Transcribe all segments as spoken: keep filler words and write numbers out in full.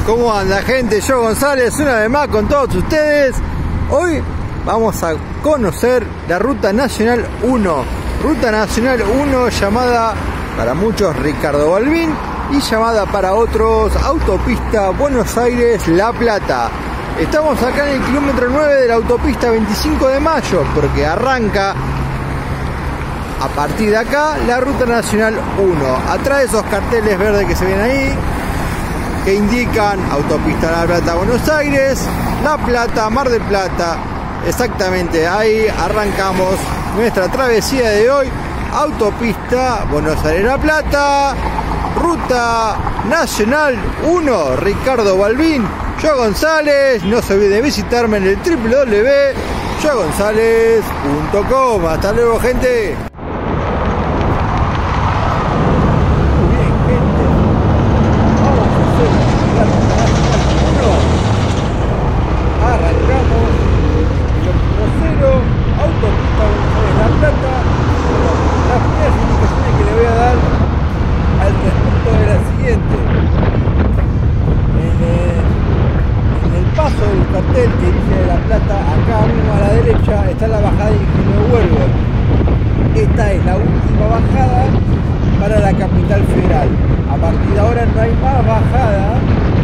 ¿Cómo anda, gente? Yo González, una vez más con todos ustedes. Hoy vamos a conocer la Ruta Nacional uno. Ruta Nacional uno llamada para muchos Ricardo Balbín y llamada para otros Autopista Buenos Aires-La Plata. Estamos acá en el kilómetro nueve de la autopista veinticinco de mayo porque arranca a partir de acá la Ruta Nacional uno. Atrás de esos carteles verdes que se ven ahí, que indican Autopista La Plata Buenos Aires, La Plata, Mar del Plata. Exactamente, ahí arrancamos nuestra travesía de hoy. Autopista Buenos Aires La Plata, Ruta Nacional uno, Ricardo Balbín, yo González. No se olviden de visitarme en el w w w punto yo gonzález punto com. Hasta luego, gente. Que dice La Plata, acá mismo a la derecha está la bajada de Ingeniero Huergo. Esta es la última bajada para la capital federal. A partir de ahora no hay más bajada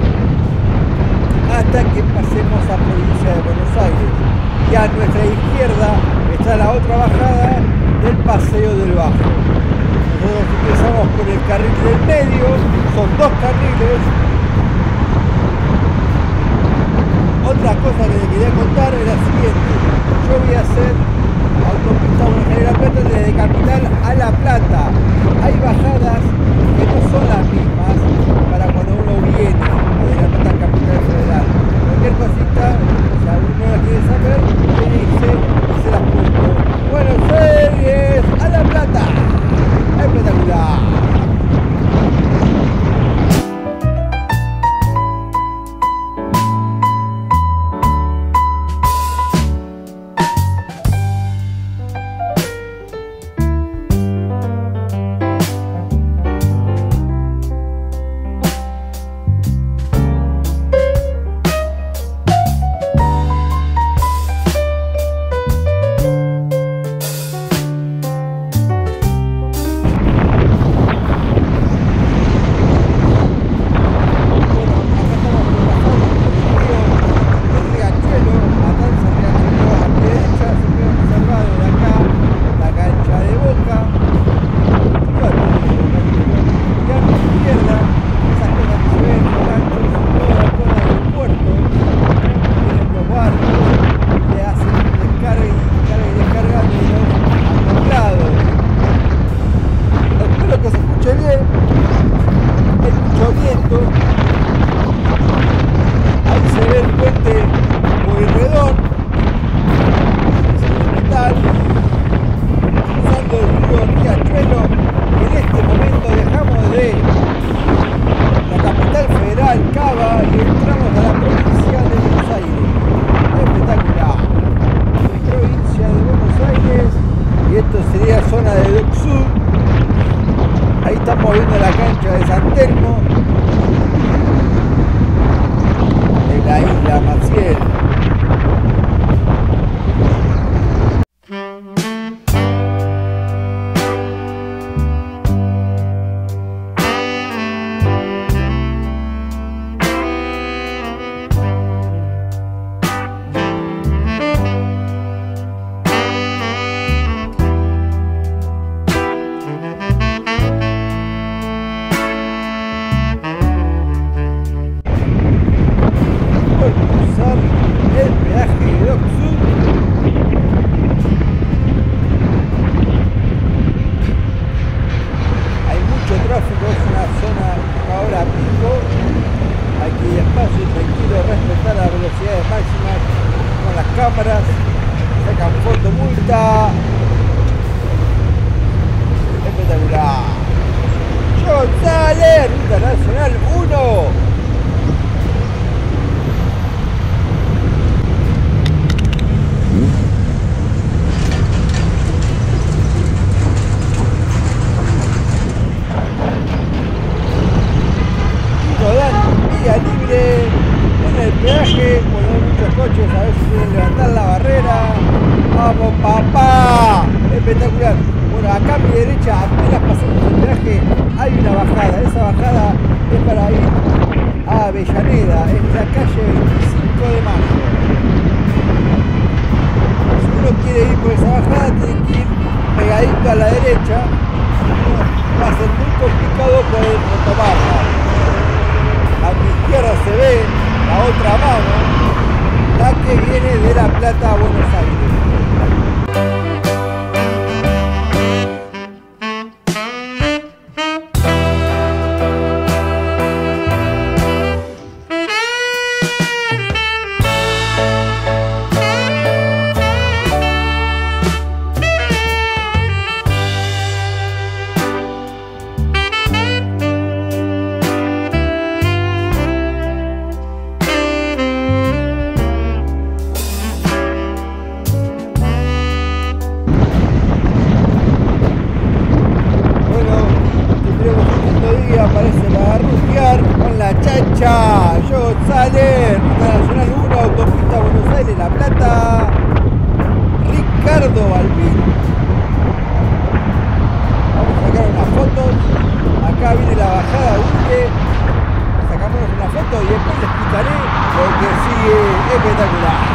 hasta que pasemos a provincia de Buenos Aires. Y a nuestra izquierda está la otra bajada del Paseo del Bajo. Nosotros empezamos por el carril del medio, son dos carriles. Otra cosa que les quería contar es la siguiente: yo voy a hacer Autopista Buenos Aires La Plata desde Capital a La Plata. Hay bajadas que no son las mismas para cuando uno viene de La Plata a Capital Federal. Cualquier cosita, si alguno la quiere saber, me dice y se las cuento. Buenos Aires a La Plata. Espectacular. Esto sería zona de Dock Sud. Ahí estamos viendo la cancha de San Telmo, de la isla Maciel. El peaje de Dock Sud. Hay mucho tráfico, es una zona ahora pico. Hay que ir despacio y tranquilo, respetar las velocidades máximas con las cámaras. Sacan foto multa. Espectacular. González, Ruta Nacional uno. Vía libre. coches a veces quieren levantar la barrera. ¡Vamos, papá! Espectacular. Bueno, acá a mi derecha, apenas pasamos el peaje, hay una bajada. Esa bajada es para ir a Avellaneda, es la calle veinticinco de mayo. Si uno quiere ir por esa bajada, tiene que ir pegadito a la derecha. Va a ser muy complicado poder retomarla. A mi izquierda se ve la otra mano, la que viene de La Plata a Buenos Aires. Aparece para rutear con la Chacha, yo sale, Ruta Nacional uno, autopista Buenos Aires, La Plata, Ricardo Balbín. Vamos a sacar unas fotos, acá viene la bajada Ulle, sacamos una foto y después les explicaré lo que sigue espectacular.